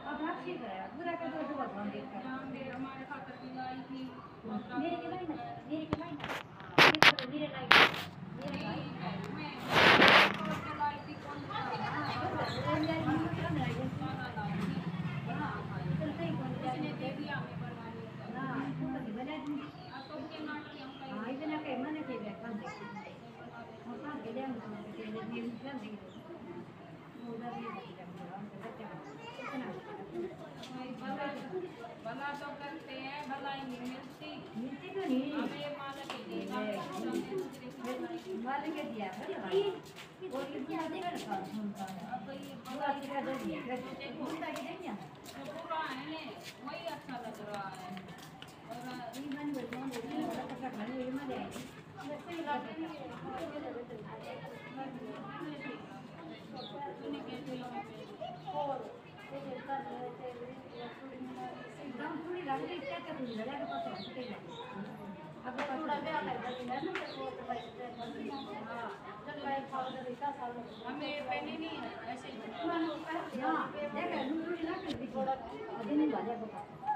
अब आप ठीक है पूरा का तो भगवान देखता है मेरे हमारे खातर की लाई थी मेरे के भाई ना मेरे तो मेरे लाइक मेरे भाई मैं तो के लाई थी कौन सा और यार मुझे क्या मिला ये सारा लाई थी हां चल सही कौन उसने दे दिया हमें बनवा लिया ना तो नहीं बना दूंगी अब तो के नाटक हम कहीं हां इतना के मैंने के बैठा दे और का के ले हम तो के ले नहीं कर देंगे मोदा भी भला तो करते हैं भलाई नहीं मिलती मिलती तो नहीं हमें मालिक के मालिक के दिया भाई और ये दिया देगा ना सुनता है अब ये पूरा का दे दिया कैसे घूमता के देंगे पूरा है ने वही अच्छा लग रहा है और ईमान बोलते हैं बड़ा पक्का खाने ये मत है कोई बात नहीं सुनी कैसे और एकदम थोड़ी लग रही क्या कर रही है लगा तो पता नहीं अब थोड़ा बेरा लगता है ना तो वो भाई हां चल भाई खाओ तो इतना साल हमें पहले नहीं ऐसे हां देखो थोड़ी लग रही थोड़ा अभी नहीं वाला